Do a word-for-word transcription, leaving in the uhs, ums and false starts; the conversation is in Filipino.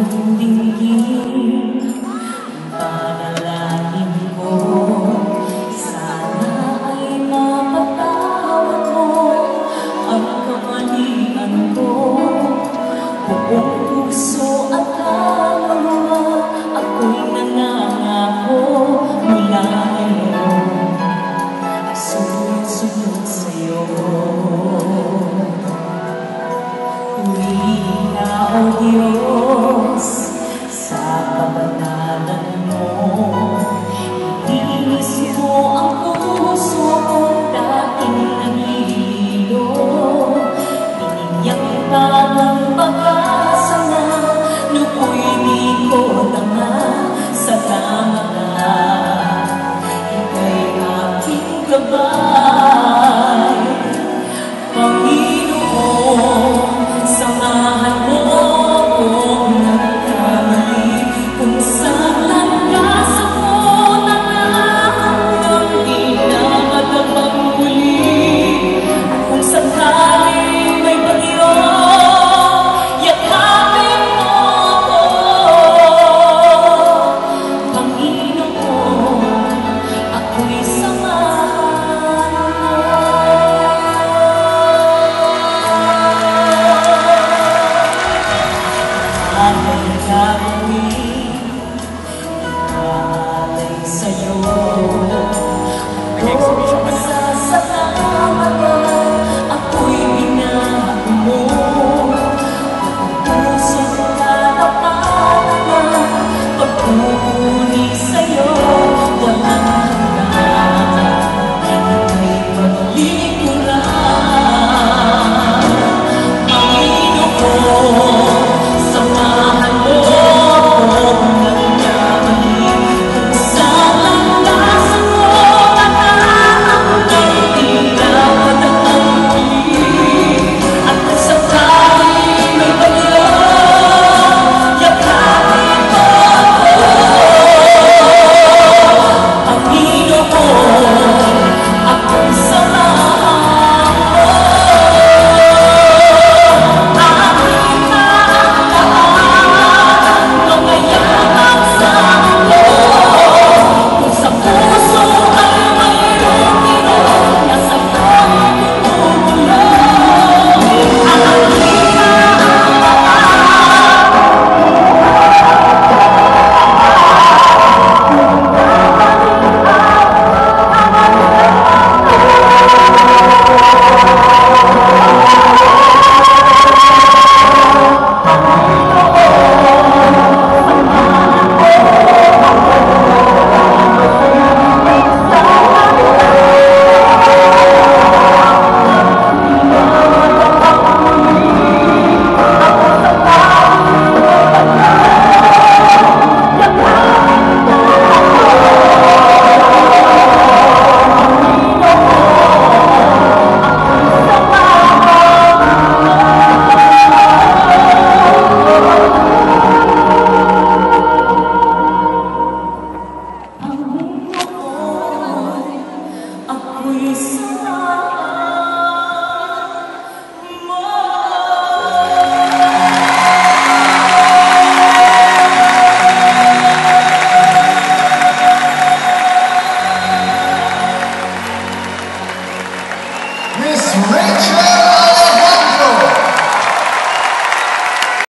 iyong dinggin. Panalangin ko, sana ay mapatawad mo ang kamalian ko. Buong puso at kaluluwa, ako'y nangangako mula ngayon, sunod-sunod sa'yo. Purihin ka, O Diyos, sa kabanalan mo. Ilinis mo ang puso kong dating nahihilo. Binigyan ka ng pag-asa na lukoy di ko na nga. Salamat na ika'y aking gabay. Panginoon, samahan mo akong nagkamali. Kung saan landas ako nakahanggang di na matabang muli. Kung sakaling may bagyo, yakapin mo ako. Panginoon, ako'y samahan mo. Ang gagawin